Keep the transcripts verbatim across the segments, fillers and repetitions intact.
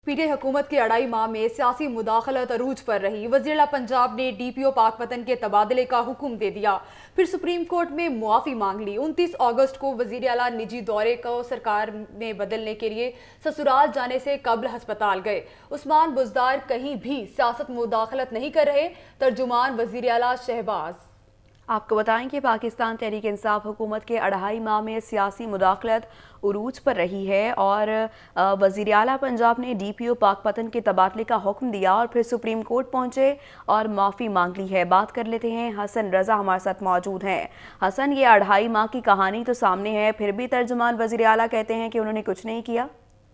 PTI हुकूमत के अढ़ाई माह में सियासी मुदाखलत अरूज पर रही। वज़ीर-ए-आला पंजाब ने डी पी ओ पाकपतन के तबादले का हुक्म दे दिया, फिर सुप्रीम कोर्ट में मुआफ़ी मांग ली। उनतीस अगस्त को वज़ीर-ए-आला निजी दौरे को सरकार में बदलने के लिए ससुराल जाने से कबल हस्पताल गए। उस्मान बुज़दार कहीं भी सियासत मुदाखलत नहीं कर रहे। तर्जुमान वज़ीर-ए-आला शहबाज। आपको बताएं कि पाकिस्तान तहरीक इंसाफ हुकूमत के अढ़ाई माह में सियासी मुदाखलत उरूज पर रही है और वज़ीर आला पंजाब ने डी पी ओ पाकपतन के तबादले का हुक्म दिया और फिर सुप्रीम कोर्ट पहुंचे और माफ़ी मांग ली है। बात कर लेते हैं, हसन रज़ा हमारे साथ मौजूद हैं। हसन, ये अढ़ाई माह की कहानी तो सामने है, फिर भी तर्जुमान वज़ीर आला कहते हैं कि उन्होंने कुछ नहीं किया।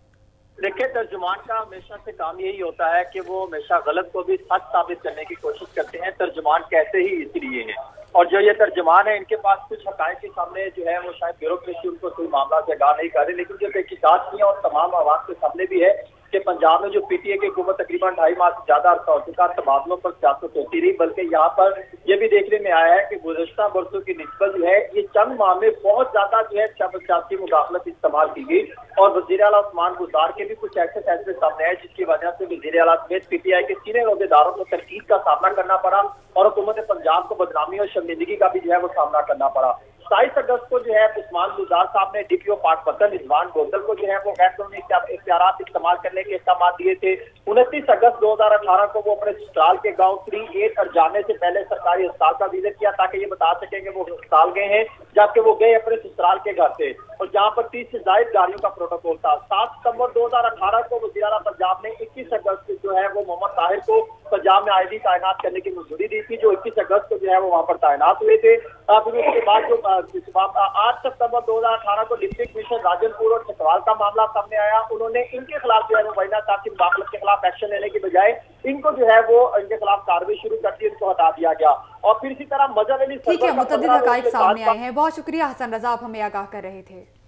देखिए, तर्जुमान का हमेशा से काम यही होता है कि वो हमेशा गलत को भी सच साबित करने की कोशिश करते हैं। तर्जुमान कहते ही इसलिए हैं, और जो ये तर्जुमान है इनके पास कुछ हक़ाइक़ के सामने जो है वो शायद ब्यूरोक्रेसी उनको कोई मामला से आगाह नहीं कर रही, लेकिन जो तहकीकात की है और तमाम आवाज़ के सामने भी है कि पंजाब में जो पीटीआई की हुकूमत तकरीबन ढाई माह से ज्यादा अर्सा हो चुका, तबादलों पर सियासत होती रही, बल्कि यहाँ पर यह भी देखने में आया है कि गुज़श्ता बरसों की निस्बत जो है ये चंद माह में बहुत ज्यादा जो है सियासी मुदाखलत इस्तेमाल की गई। और वज़ीर आला उस्मान बुज़दार के भी कुछ ऐसे फैसले सामने आए जिसकी वजह से वज़ीर आला समेत पीटीआई के सीनियर अहदेदारों को तनकीद का सामना करना पड़ा और हुकूमत पंजाब को बदनामी और शर्मिंदगी का भी जो है वो सामना करना पड़ा। सताईस अगस्त को जो है उस्मान बुज़दार साहब ने D P O Pakpattan Rizwan Gosal को जो है वो गैर कानूनी इख्तियारात इस्तेमाल करने के इल्जाम दिए थे। उनतीस अगस्त दो हजार अठारह को वो अपने ससुराल के गांव थ्री एट और जाने से पहले सरकारी अस्पताल का विजिट किया ताकि ये बता सके कि वो अस्पताल गए हैं, जबकि वो गए अपने ससुराल के घर से, और जहाँ पर तीस से ज्यादा गाड़ियों का प्रोटोकॉल था। सात सितंबर दो हजार अठारह को वज़ीर आला पंजाब ने इक्कीस अगस्त जो है वो मोहम्मद ताहिर को पंजाब में आई डी तैनात करने की मंजूरी दी थी, जो इक्कीस अगस्त को जो है वो वहाँ पर तैनात हुए थे। फिर उसके बाद जो आठ सितंबर दो हजार अठारह को डिप्टी कमिश्नर राजनपुर और चकवाल का मामला सामने आया। उन्होंने इनके खिलाफ जो है वो वहीना साहब की मुदाखलत के खिलाफ एक्शन लेने की बजाय इनको जो है वो इनके खिलाफ कार्रवाई शुरू कर दी, इनको हटा दिया गया। और फिर इसी तरह मजहर अली ठीक है, मुतअद्दिद हक़ाइक़ सामने आए हैं। बहुत शुक्रिया हसन रज़ा, आप हमें आगाह कर रहे थे।